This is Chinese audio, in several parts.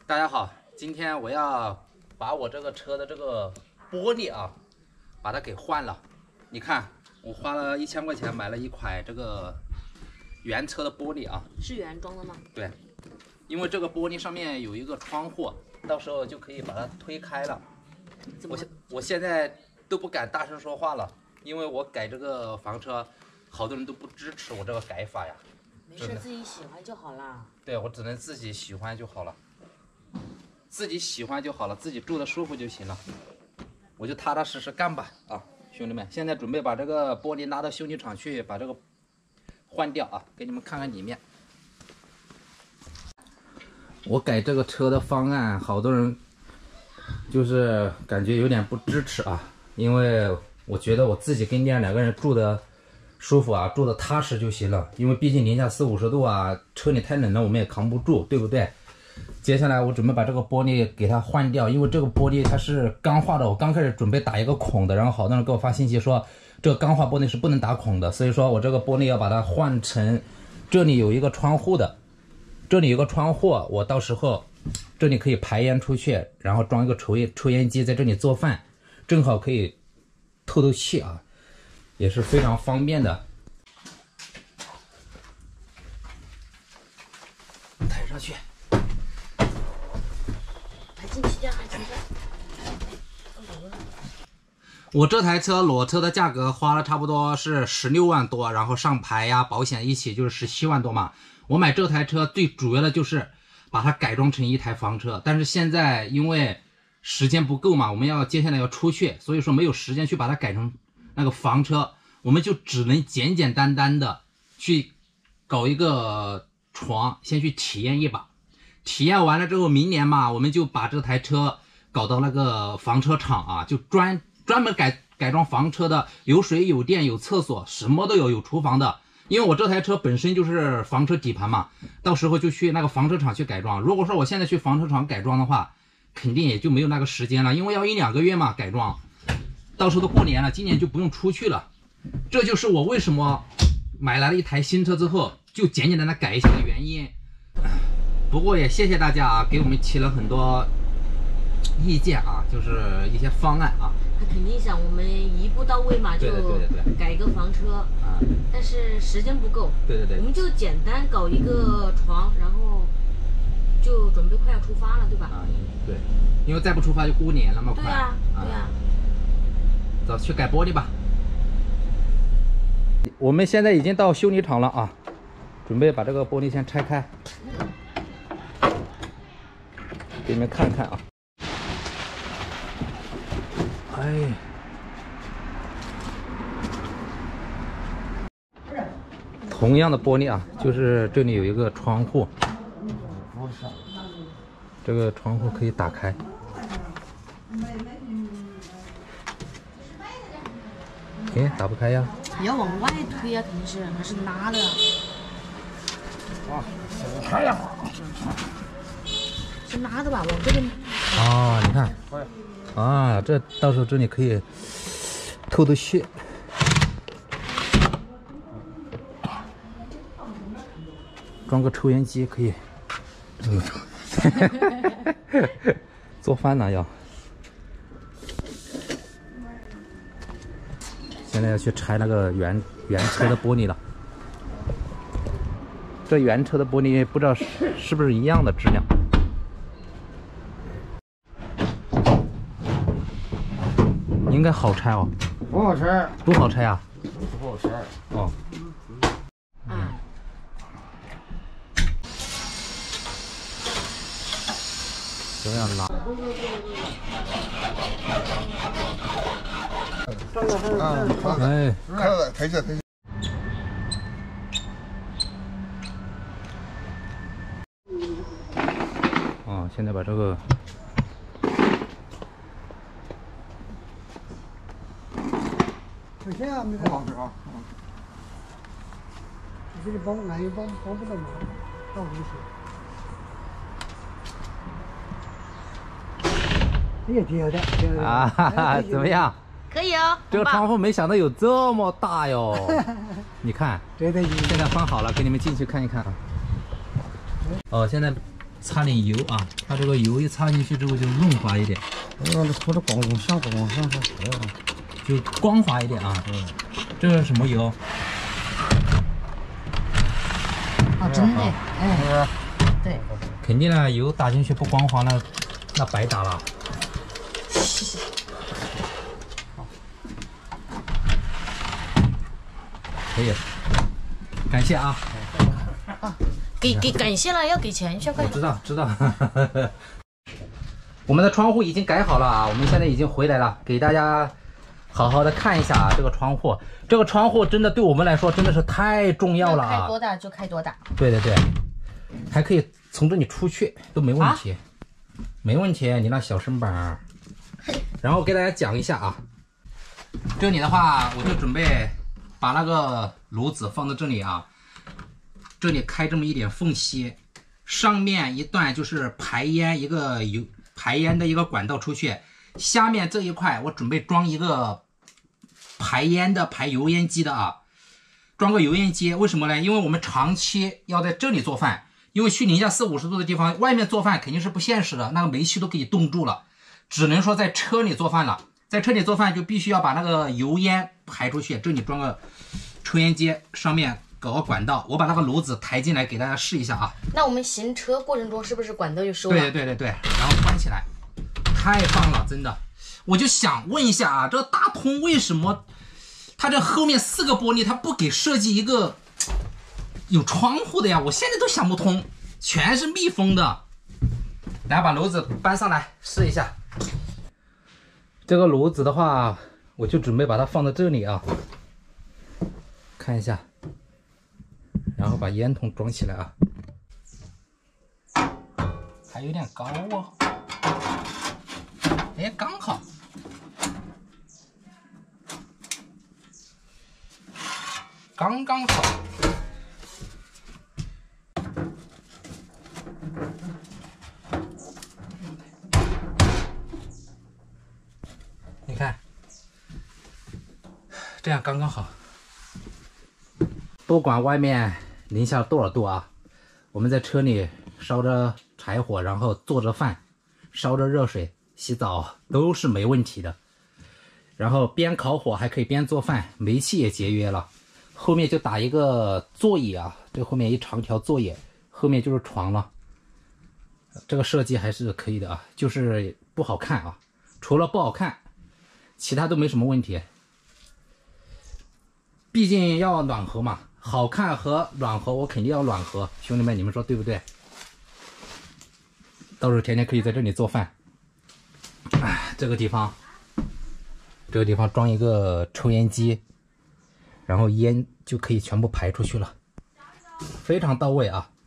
大家好，今天我要把我这个车的这个玻璃啊，把它给换了。你看，我花了1000块钱买了一块这个原车的玻璃啊， 是原装的吗？ 对，因为这个玻璃上面有一个窗户，到时候就可以把它推开了。我现在都不敢大声说话了，因为我改这个房车，好多人都不支持我这个改法呀。 没事，自己喜欢就好啦。 对，我只能自己喜欢就好了。自己喜欢就好了，自己住的舒服就行了，我就踏踏实实干吧啊，兄弟们！现在准备把这个玻璃拉到修理厂去，把这个换掉啊，给你们看看里面。我改这个车的方案，好多人就是感觉有点不支持啊，因为我觉得我自己跟店两个人住的舒服啊，住的踏实就行了，因为毕竟零下40、50度啊，车里太冷了，我们也扛不住，对不对？接下来我准备把这个玻璃给它换掉，因为这个玻璃它是钢化的，我刚开始准备打一个孔的，然后好多人给我发信息说这个钢化玻璃是不能打孔的，所以说我这个玻璃要把它换成这里有一个窗户的，这里有个窗户，我到时候这里可以排烟出去，然后装一个抽烟机在这里做饭，正好可以透气啊，也是非常方便的。抬上去。我这台车裸车的价格花了差不多是16万多，然后上牌呀、保险一起就是17万多嘛。我买这台车最主要的就是把它改装成一台房车，但是现在因为时间不够嘛，我们接下来要出去，所以说没有时间去把它改成那个房车，我们就只能简简单单的去搞一个床，先去体验一把。体验完了之后，明年嘛，我们就把这台车搞到那个房车厂啊，就专门改装房车的，有水有电有厕所，什么都有，有厨房的。因为我这台车本身就是房车底盘嘛，到时候就去那个房车厂去改装。如果说我现在去房车厂改装的话，肯定也就没有那个时间了，因为要1、2个月嘛改装，到时候都过年了，今年就不用出去了。这就是我为什么买来了一台新车之后就简简单单改一下的原因。不过也谢谢大家啊，给我们提了很多意见啊，就是一些方案啊。 他肯定想我们一步到位嘛，就改一个房车啊， 但是时间不够。对，我们就简单搞一个床，然后就准备快要出发了，对吧？ 啊，对，因为再不出发就过年了嘛，快。 对啊，对啊。 走，去改玻璃吧。我们现在已经到修理厂了啊，准备把这个玻璃先拆开。给你们看看啊，哎，同样的玻璃啊，就是这里有一个窗户，这个窗户可以打开。哎，打不开呀？ 你要往外推呀，肯定是还是拉的。 啊，开呀！ 是拉的吧？往这边。 啊，你看，啊，这到时候这里可以透气。装个抽烟机可以。做饭呢要。现在要去拆那个原车的玻璃了。这原车的玻璃不知道是不是一样的质量。应该好拆哦。 不好拆。 不好拆啊？ 不好拆。 哦。这样拉。哎， 开了，抬下。 啊，现在把这个。 首先啊，没看好啊，这里帮俺又帮不到忙，到不行。也挺好的。 啊哈哈，怎么样？ 可以哦。 这个窗户没想到有这么大哟！你看， 对对。 现在放好了，给你们进去看一看啊。哦，现在擦点油啊，它这个油一擦进去之后就润滑一点。 或者光上就光滑一点啊。这是什么油？ 啊，真的，哎，对， 肯定了，油打进去不光滑那白打了。可以，感谢啊。 给感谢了，要给钱，小快。 我知道。我们的窗户已经改好了啊，我们现在已经回来了，给大家好好的看一下啊，这个窗户，这个窗户真的对我们来说真的是太重要了啊！ 开多大就开多大。对， 还可以从这里出去都没问题，没问题。你那小身板，然后给大家讲一下啊，这里的话我就准备把那个炉子放到这里啊，这里开这么一点缝隙，上面一段就是排烟排烟的一个管道出去，下面这一块我准备装一个排油烟机的啊，装个油烟机。为什么呢？因为我们长期要在这里做饭，因为去零下40-50度的地方，外面做饭肯定是不现实的，那个煤气都给你冻住了，只能说在车里做饭了。在车里做饭就必须要把那个油烟排出去，这里装个抽烟机，上面搞个管道，我把那个炉子抬进来给大家试一下啊。 那我们行车过程中是不是管道就收了？ 对，然后关起来，太棒了，真的。我就想问一下啊，这大通为什么它这后面4个玻璃它不给设计一个有窗户的呀？我现在都想不通，全是密封的。来把炉子搬上来试一下。这个炉子的话，我就准备把它放在这里啊，看一下。然后把烟筒装起来啊，还有点高哦，哎，刚好，刚刚好。你看，这样刚刚好。不管外面零下多少度啊，我们在车里烧着柴火，然后做着饭，烧着热水洗澡都是没问题的。然后边烤火还可以边做饭，煤气也节约了。后面就打一个座椅啊，这后面一长条座椅，后面就是床了。这个设计还是可以的啊，就是不好看啊，除了不好看，其他都没什么问题。毕竟要暖和嘛。好看和暖和，我肯定要暖和，兄弟们，你们说对不对？到时候天天可以在这里做饭。哎，这个地方装一个抽烟机，然后烟就可以全部排出去了，非常到位啊！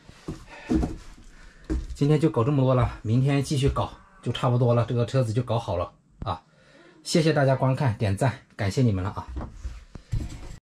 今天就搞这么多了，明天继续搞就差不多了，这个车子就搞好了啊！谢谢大家观看、点赞，感谢你们了啊！